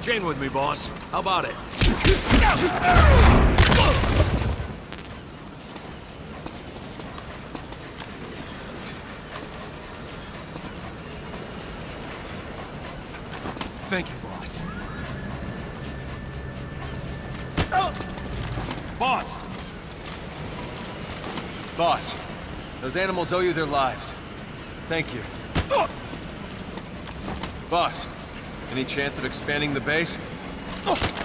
Train with me, boss. How about it? Thank you, boss. Boss! Boss, those animals owe you their lives. Thank you. Boss, any chance of expanding the base?